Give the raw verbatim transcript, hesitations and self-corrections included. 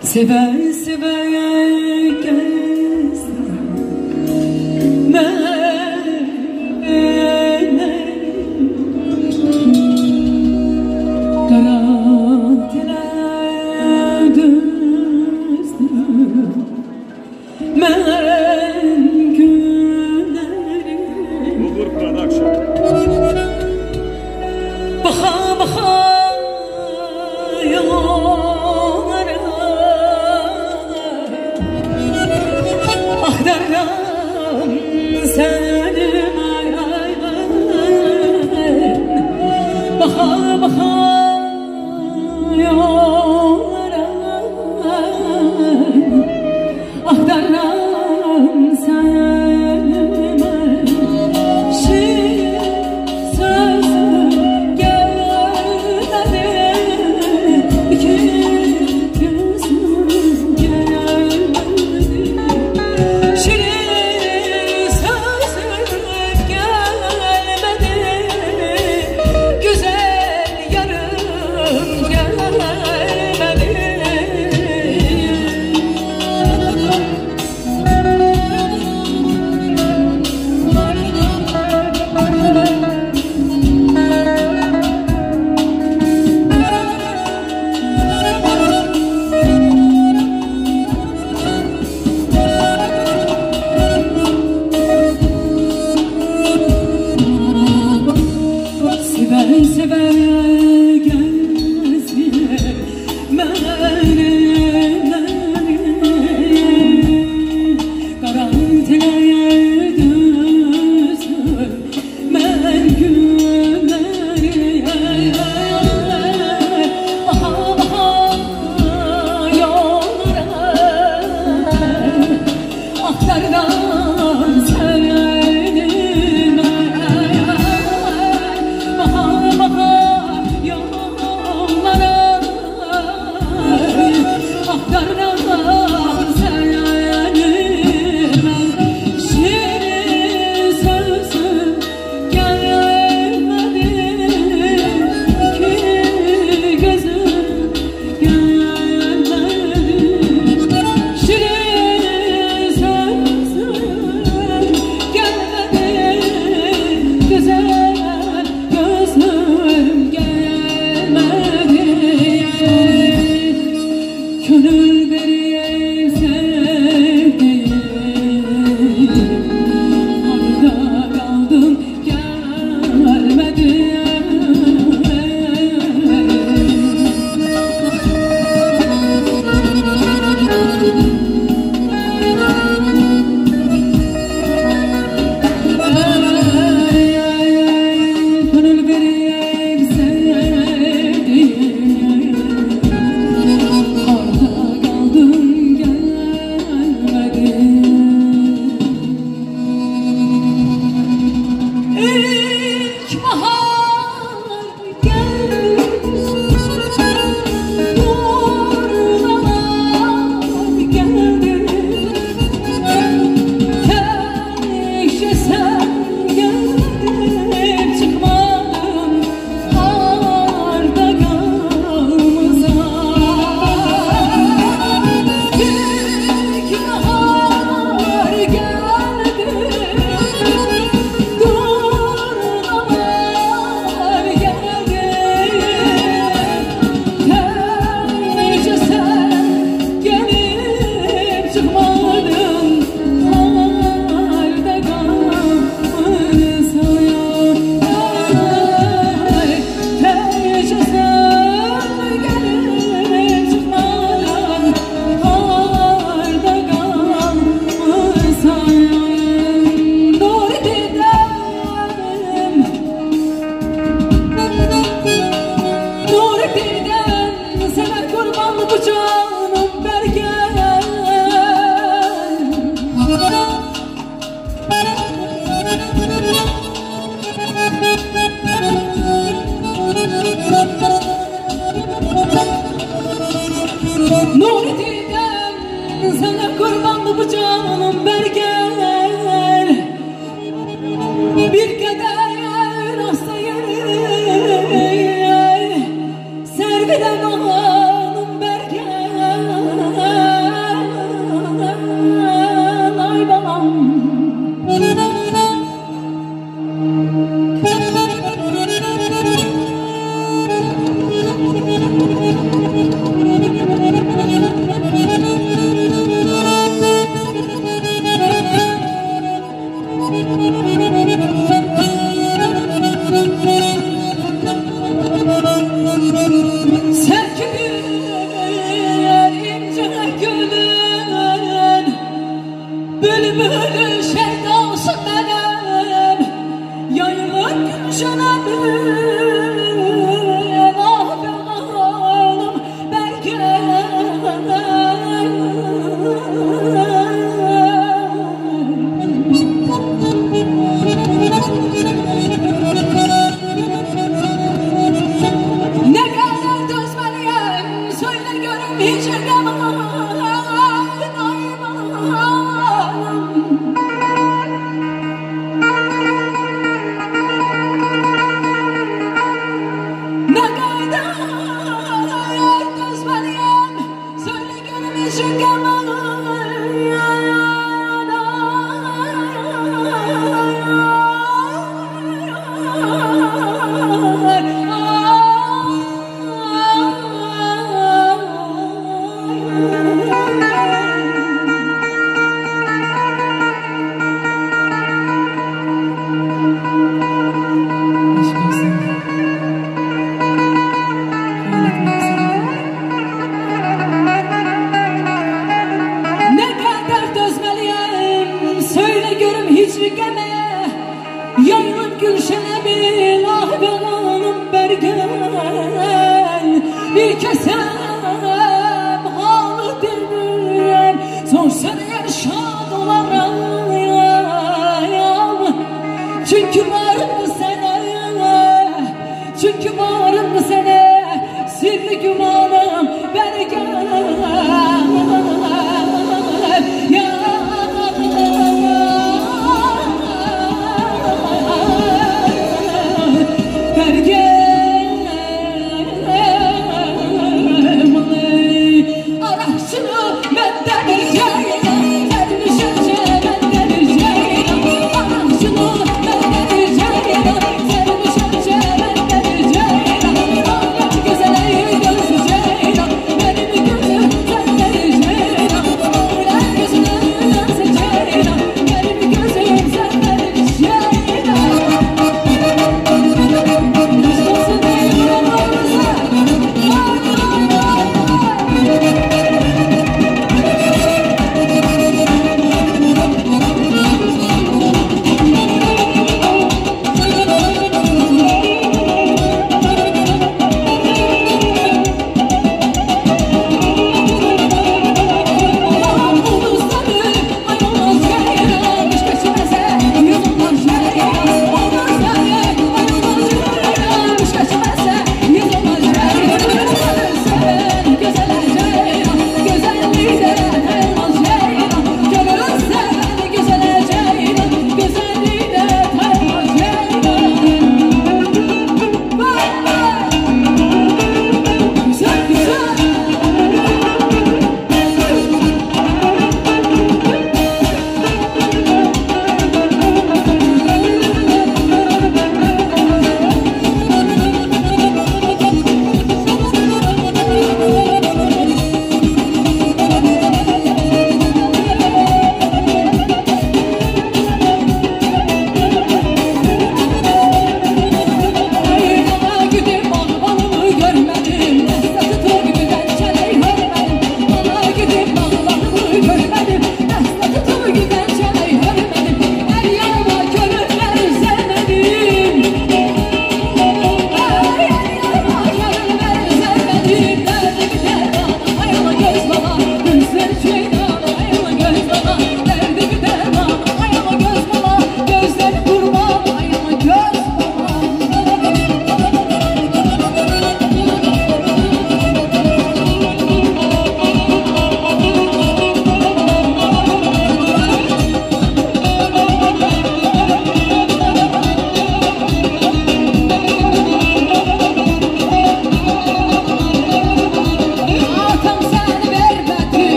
Sever sever gezdim karantinaya düzdüm men günlerim Bulgur Production Baha baha yollara Ahdarım senim ay ay ay Baha baha yollara Ahdarım senim ay Şiir sözüm gelmedi İki gözüm gelmedi Şiir sözüm gelmedi Güzel yarım gelmedi Sever sever gezdim menenleri Karantinaya düzdüm men günleri Baha baha yollara Aktardan severim Baha baha yollara Aktardan severim Şirin sözüm gelmedi İki gözüm gelmedi Şirin sözüm gelmedi Güzel gözüm gelmedi Gönül veriye sevdiğim Arada kaldım gelmedi Gönül veriye sevdiğim Arada kaldım gelmedi İlk bahar geldi Durmalar geldi Keşke sen gelip çıkmadın Arda kalmasa İlk bahar geldi Durmalar geldi Keşke sen gelip çıkmadın Arda kalmasa Keşke sen gelip çıkmadın Arda kalmasa Doğru dedim Doğru dedim Sana kurban bu canım bergen Nur dedim sana kurban bu canım bergen Bir kadar hastayım Serviden oğlum bergen Yayılıp gülşene bir ah ben anım bergen bir kesem halı dilber son sene